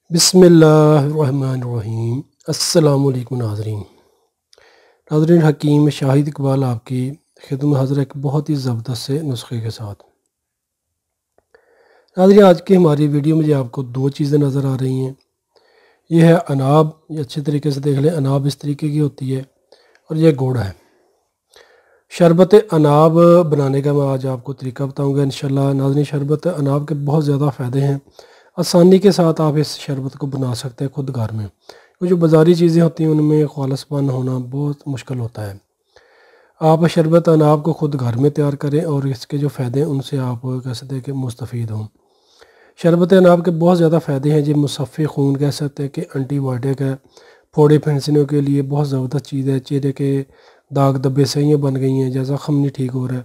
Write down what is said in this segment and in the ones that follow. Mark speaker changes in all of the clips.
Speaker 1: बिस्मिल्लाहिर्रहमानिर्रहीम। अस्सलाम वालेकुम नाज़रीन हकीम शाहिद इकबाल आपकी खिदमत हाज़िर एक बहुत ही ज़बरदस्त से नुस्खे के साथ। नाज़रीन आज की हमारी वीडियो में जो आपको दो चीज़ें नज़र आ रही हैं, ये है अनाब। ये अच्छे तरीके से देख लें, अनाब इस तरीके की होती है और ये गुड़ है। शरबत अनाब बनाने का मैं आज आपको तरीका बताऊँगा इंशाल्लाह। नाज़रीन शरबत अनाब के बहुत ज़्यादा फ़ायदे हैं। आसानी के साथ आप इस शरबत को बना सकते हैं खुद घर में। वो जो बाज़ारी चीज़ें होती हैं उनमें खालिसपन होना बहुत मुश्किल होता है। आप शरबत अनाब को खुद घर में तैयार करें और इसके जो फ़ायदे हैं उनसे आप कह सकते हैं कि मुस्तफ़ीद हों। शरबत अनाब के बहुत ज़्यादा फ़ायदे हैं। जो मुसफ़्फ़े खून कह सकते हैं कि एंटीबायोटिक है, फोड़े फुंसियों के लिए बहुत ज़बरदस्त चीज़ है। चेहरे के दाग धब्बे सहियाँ बन गई हैं, जैसा ज़ख्म नहीं ठीक हो रहा है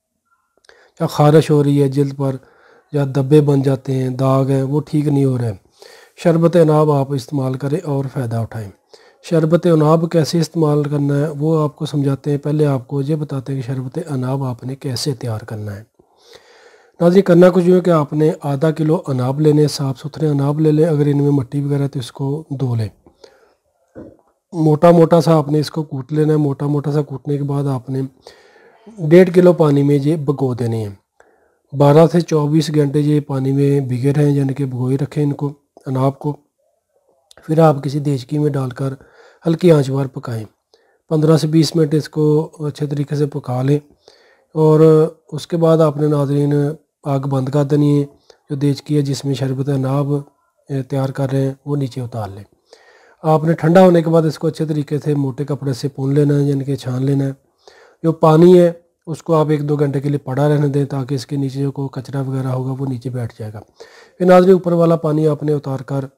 Speaker 1: या ख़ारिश हो रही है जिल्द पर, या धब्बे बन जाते हैं, दाग हैं वो ठीक नहीं हो रहे हैं, शरबत अनाब आप इस्तेमाल करें और फ़ायदा उठाएं। शरबत अनाब कैसे इस्तेमाल करना है वो आपको समझाते हैं। पहले आपको ये बताते हैं कि शरबत अनाब आपने कैसे तैयार करना है। नाज़रीन करना कुछ यूँ है कि आपने आधा किलो अनाब लेने, साफ़ सुथरे अनाब ले लें। अगर इनमें मिट्टी वगैरह तो इसको धो लें। मोटा मोटा सा आपने इसको कूट लेना है। मोटा मोटा सा कूटने के बाद आपने 1.5 किलो पानी में ये भिगो देने हैं। 12 से 24 घंटे ये पानी में भिगे रहें, यानी कि भिगोए रखें इनको अनाब को। फिर आप किसी देचकी में डालकर हल्की आंच पर पकाएं। 15 से 20 मिनट इसको अच्छे तरीके से पका लें और उसके बाद आपने नाज़रीन आग बंद कर देनी है। जो देचकी है जिसमें शरबत अनाब तैयार कर रहे हैं वो नीचे उतार लें। आपने ठंडा होने के बाद इसको अच्छे तरीके से मोटे कपड़े से पून लेना है, यानी कि छान लेना है। जो पानी है उसको आप 1-2 घंटे के लिए पड़ा रहने दें ताकि इसके नीचे जो कोई कचरा वगैरह होगा वो नीचे बैठ जाएगा। फिर नाज़रीन ऊपर वाला पानी आपने उतार कर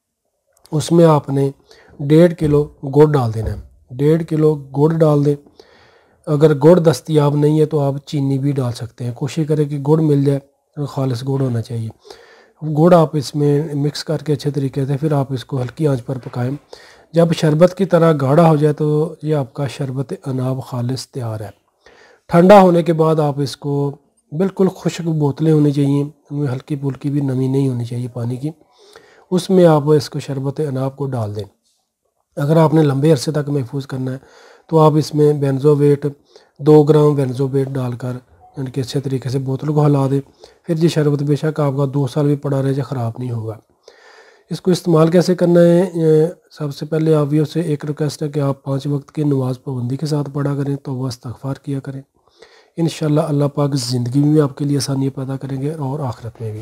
Speaker 1: उसमें आपने 1.5 किलो गुड़ डाल देना है। 1.5 किलो गुड़ डाल दें। अगर गुड़ दस्तयाब नहीं है तो आप चीनी भी डाल सकते हैं। कोशिश करें कि गुड़ मिल जाए, तो खालिस गुड़ होना चाहिए। गुड़ आप इसमें मिक्स करके अच्छे तरीके से फिर आप इसको हल्की आंच पर पकाएं। जब शरबत की तरह गाढ़ा हो जाए तो ये आपका शरबत अनाब खालिस तैयार है। ठंडा होने के बाद आप इसको बिल्कुल खुश्क बोतलें होनी चाहिए, उनमें हल्की फुल्की भी नमी नहीं होनी चाहिए पानी की। उसमें आप इसको शरबत अनाब को डाल दें। अगर आपने लंबे अरसे तक महफूज करना है तो आप इसमें बेंजोवेट 2 ग्राम बेंजोवेट डालकर यानी कि अच्छे तरीके से बोतल को हिला दें। फिर ये शरबत बेशक आपका 2 साल भी पड़ा रहे, जो ख़राब नहीं होगा। इसको इस्तेमाल कैसे करना है, सबसे पहले आप भी उससे एक रिक्वेस्ट है कि आप 5 वक्त की नमाज़ पाबंदी के साथ पढ़ा करें, तौबा इस्तग़फ़ार किया करें। इंशाअल्लाह अल्लाह पाक ज़िंदगी में आपके लिए आसानी पैदा करेंगे और आखिरत में भी।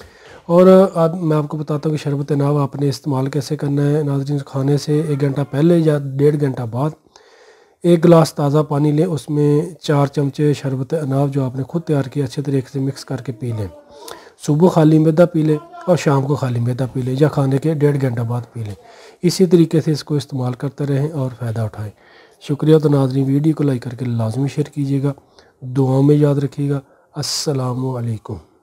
Speaker 1: और अब मैं आपको बताता हूँ कि शरबत अनाब आपने इस्तेमाल कैसे करना है। नाज़रीन खाने से 1 घंटा पहले या 1.5 घंटा बाद 1 गिलास ताज़ा पानी लें, उसमें 4 चमचे शरबत अनाब जो आपने खुद तैयार किया अच्छे तरीके से मिक्स करके पी लें। सुबह खाली मैदा पी लें और शाम को खाली मैदा पी लें, या खाने के 1.5 घंटा बाद पी लें। इसी तरीके से इसको इस्तेमाल करते रहें और फ़ायदा उठाएँ। शुक्रिया। तो नाज़रीन वीडियो को लाइक करके लाजमी शेयर कीजिएगा, दुआओं में याद रखिएगा। अस्सलामु अलैकुम।